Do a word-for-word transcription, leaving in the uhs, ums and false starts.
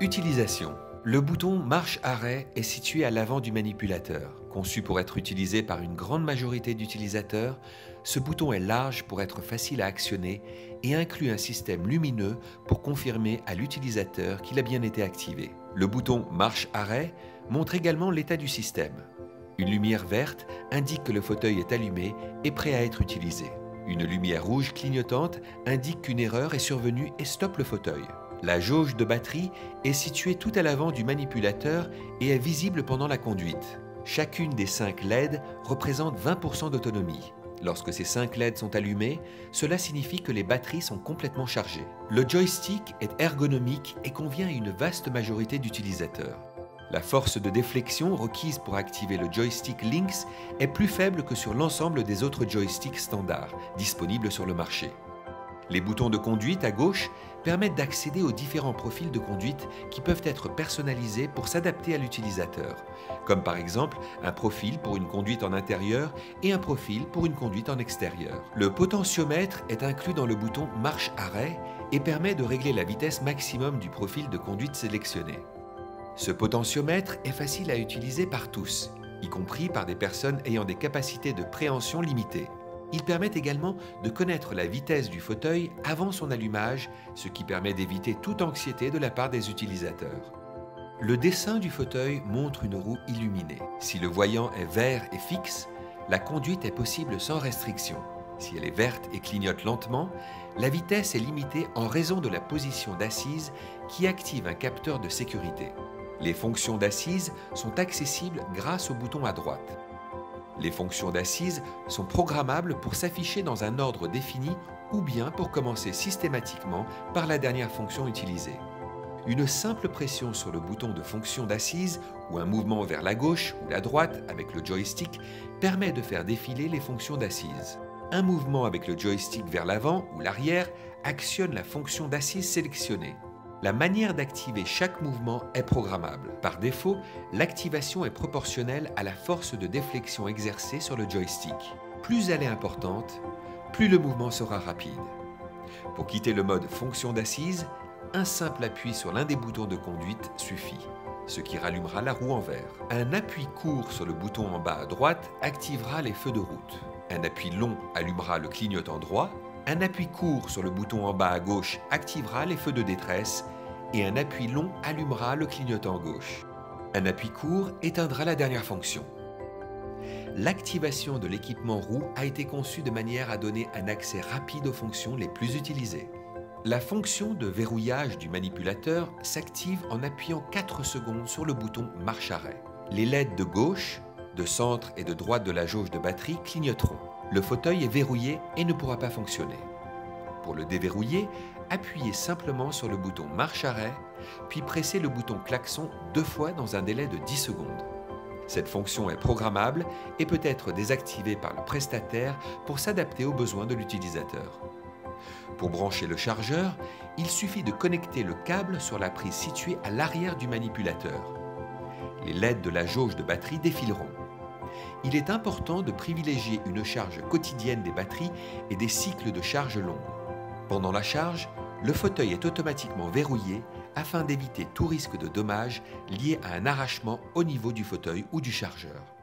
Utilisation. Le bouton marche-arrêt est situé à l'avant du manipulateur. Conçu pour être utilisé par une grande majorité d'utilisateurs, ce bouton est large pour être facile à actionner et inclut un système lumineux pour confirmer à l'utilisateur qu'il a bien été activé. Le bouton marche-arrêt montre également l'état du système. Une lumière verte indique que le fauteuil est allumé et prêt à être utilisé. Une lumière rouge clignotante indique qu'une erreur est survenue et stoppe le fauteuil. La jauge de batterie est située tout à l'avant du manipulateur et est visible pendant la conduite. Chacune des cinq L E D représente vingt pour cent d'autonomie. Lorsque ces cinq L E D sont allumées, cela signifie que les batteries sont complètement chargées. Le joystick est ergonomique et convient à une vaste majorité d'utilisateurs. La force de déflexion requise pour activer le joystick Lynx est plus faible que sur l'ensemble des autres joysticks standards disponibles sur le marché. Les boutons de conduite à gauche permettent d'accéder aux différents profils de conduite qui peuvent être personnalisés pour s'adapter à l'utilisateur, comme par exemple un profil pour une conduite en intérieur et un profil pour une conduite en extérieur. Le potentiomètre est inclus dans le bouton marche-arrêt et permet de régler la vitesse maximum du profil de conduite sélectionné. Ce potentiomètre est facile à utiliser par tous, y compris par des personnes ayant des capacités de préhension limitées. Il permet également de connaître la vitesse du fauteuil avant son allumage, ce qui permet d'éviter toute anxiété de la part des utilisateurs. Le dessin du fauteuil montre une roue illuminée. Si le voyant est vert et fixe, la conduite est possible sans restriction. Si elle est verte et clignote lentement, la vitesse est limitée en raison de la position d'assise qui active un capteur de sécurité. Les fonctions d'assise sont accessibles grâce au bouton à droite. Les fonctions d'assise sont programmables pour s'afficher dans un ordre défini ou bien pour commencer systématiquement par la dernière fonction utilisée. Une simple pression sur le bouton de fonction d'assise ou un mouvement vers la gauche ou la droite avec le joystick permet de faire défiler les fonctions d'assise. Un mouvement avec le joystick vers l'avant ou l'arrière actionne la fonction d'assise sélectionnée. La manière d'activer chaque mouvement est programmable. Par défaut, l'activation est proportionnelle à la force de déflexion exercée sur le joystick. Plus elle est importante, plus le mouvement sera rapide. Pour quitter le mode fonction d'assise, un simple appui sur l'un des boutons de conduite suffit, ce qui rallumera la roue en vert. Un appui court sur le bouton en bas à droite activera les feux de route. Un appui long allumera le clignotant droit. Un appui court sur le bouton en bas à gauche activera les feux de détresse et un appui long allumera le clignotant gauche. Un appui court éteindra la dernière fonction. L'activation de l'équipement roue a été conçue de manière à donner un accès rapide aux fonctions les plus utilisées. La fonction de verrouillage du manipulateur s'active en appuyant quatre secondes sur le bouton marche-arrêt. Les L E D de gauche, de centre et de droite de la jauge de batterie clignoteront. Le fauteuil est verrouillé et ne pourra pas fonctionner. Pour le déverrouiller, appuyez simplement sur le bouton marche-arrêt, puis pressez le bouton klaxon deux fois dans un délai de dix secondes. Cette fonction est programmable et peut être désactivée par le prestataire pour s'adapter aux besoins de l'utilisateur. Pour brancher le chargeur, il suffit de connecter le câble sur la prise située à l'arrière du manipulateur. Les L E D de la jauge de batterie défileront. Il est important de privilégier une charge quotidienne des batteries et des cycles de charge longs. Pendant la charge, le fauteuil est automatiquement verrouillé afin d'éviter tout risque de dommage lié à un arrachement au niveau du fauteuil ou du chargeur.